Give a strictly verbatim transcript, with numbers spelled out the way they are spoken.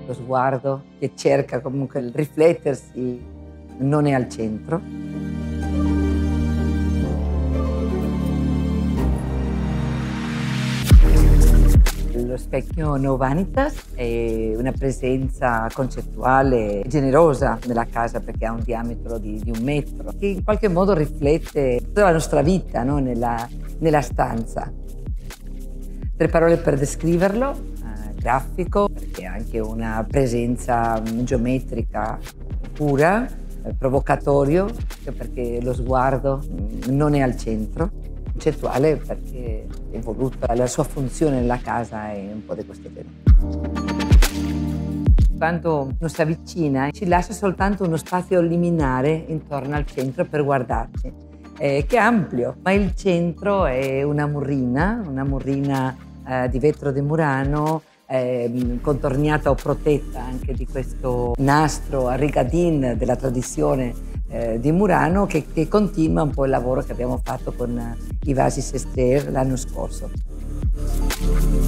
lo sguardo che cerca comunque il riflettersi, non è al centro. Lo specchio No Vanitas è una presenza concettuale generosa nella casa perché ha un diametro di, di un metro, che in qualche modo riflette tutta la nostra vita, no? nella, nella stanza. Tre parole per descriverlo: eh, grafico, perché ha anche una presenza geometrica pura, eh, provocatorio, perché lo sguardo non è al centro, concettuale perché è voluta, la sua funzione nella casa è un po' di questo genere. Quando uno si avvicina ci lascia soltanto uno spazio liminare intorno al centro per guardarci, eh, che è ampio, ma il centro è una murrina, una murrina eh, di vetro di Murano, eh, contorniata o protetta anche di questo nastro a rigadin della tradizione Eh, di Murano che, che continua un po' il lavoro che abbiamo fatto con eh, i vasi Sester l'anno scorso.